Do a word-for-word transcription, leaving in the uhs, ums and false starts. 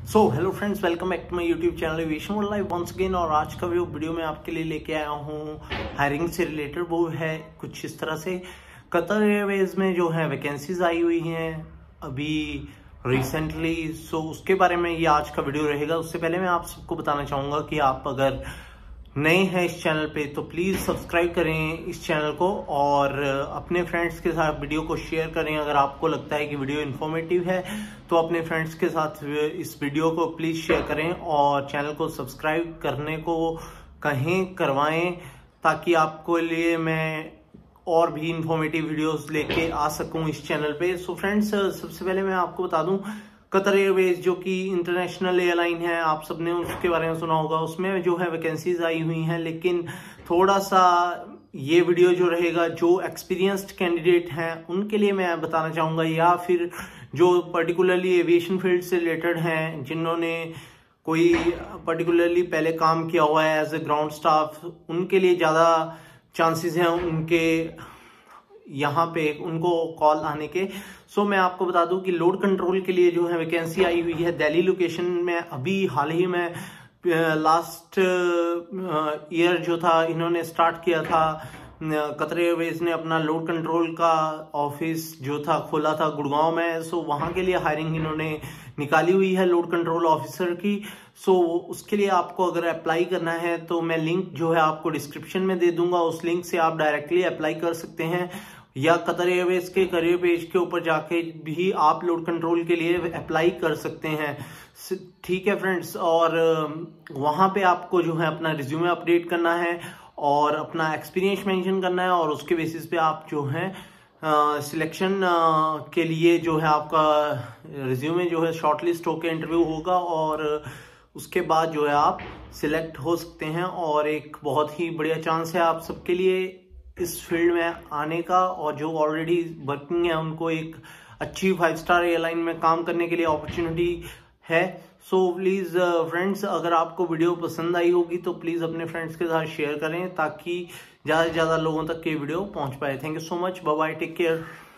So hello friends, welcome back to my YouTube channel aviation world live once again. और आज का video video में आपके लिए लेके आया हूँ हायरिंग से रिलेटेड। वो है कुछ इस तरह से, कतर एयरवेज में जो है वैकेंसीज आई हुई हैं अभी रिसेंटली। सो उसके बारे में ये आज का वीडियो रहेगा। उससे पहले मैं आप सबको बताना चाहूँगा कि आप अगर नए हैं इस चैनल पे तो प्लीज़ सब्सक्राइब करें इस चैनल को और अपने फ्रेंड्स के साथ वीडियो को शेयर करें। अगर आपको लगता है कि वीडियो इन्फॉर्मेटिव है तो अपने फ्रेंड्स के साथ इस वीडियो को प्लीज़ शेयर करें और चैनल को सब्सक्राइब करने को कहें करवाएं, ताकि आपको लिए मैं और भी इंफॉर्मेटिव वीडियोस लेके आ सकूं इस चैनल पे। सो फ्रेंड्स, सबसे पहले मैं आपको बता दूं, कतर एयरवेज जो कि इंटरनेशनल एयरलाइन है, आप सबने उसके बारे में सुना होगा। उसमें जो है वैकेंसीज आई हुई हैं, लेकिन थोड़ा सा ये वीडियो जो रहेगा जो एक्सपीरियंस्ड कैंडिडेट हैं उनके लिए मैं बताना चाहूँगा, या फिर जो पर्टिकुलरली एविएशन फील्ड से रिलेटेड हैं, जिन्होंने कोई पर्टिकुलरली पहले काम किया हुआ है एज ए ग्राउंड स्टाफ, उनके लिए ज़्यादा चांसेस हैं उनके यहाँ पे उनको कॉल आने के। सो मैं आपको बता दूं कि लोड कंट्रोल के लिए जो है वैकेंसी आई हुई है दिल्ली लोकेशन में। अभी हाल ही में लास्ट ईयर जो था इन्होंने स्टार्ट किया था, कतर एयरवेज ने अपना लोड कंट्रोल का ऑफिस जो था खोला था गुड़गांव में। सो वहां के लिए हायरिंग इन्होंने निकाली हुई है लोड कंट्रोल ऑफिसर की। सो उसके लिए आपको अगर अप्लाई करना है तो मैं लिंक जो है आपको डिस्क्रिप्शन में दे दूंगा। उस लिंक से आप डायरेक्टली अप्लाई कर सकते हैं, या कतर एयरवेज के करियर पेज के ऊपर जाके भी आप लोड कंट्रोल के लिए अप्लाई कर सकते हैं। ठीक है फ्रेंड्स, और वहां पे आपको जो है अपना रिज्यूमे अपडेट करना है और अपना एक्सपीरियंस मेंशन करना है, और उसके बेसिस पे आप जो है सिलेक्शन uh, uh, के लिए जो है आपका रिज्यूमे जो है शॉर्टलिस्ट होकर इंटरव्यू होगा, और उसके बाद जो है आप सिलेक्ट हो सकते हैं। और एक बहुत ही बढ़िया चांस है आप सबके लिए इस फील्ड में आने का, और जो ऑलरेडी वर्किंग है उनको एक अच्छी फाइव स्टार एयरलाइन में काम करने के लिए अपॉर्चुनिटी है। सो प्लीज फ्रेंड्स, अगर आपको वीडियो पसंद आई होगी तो प्लीज अपने फ्रेंड्स के साथ शेयर करें, ताकि ज्यादा से ज्यादा लोगों तक ये वीडियो पहुंच पाए। Thank you so much, bye bye, take care.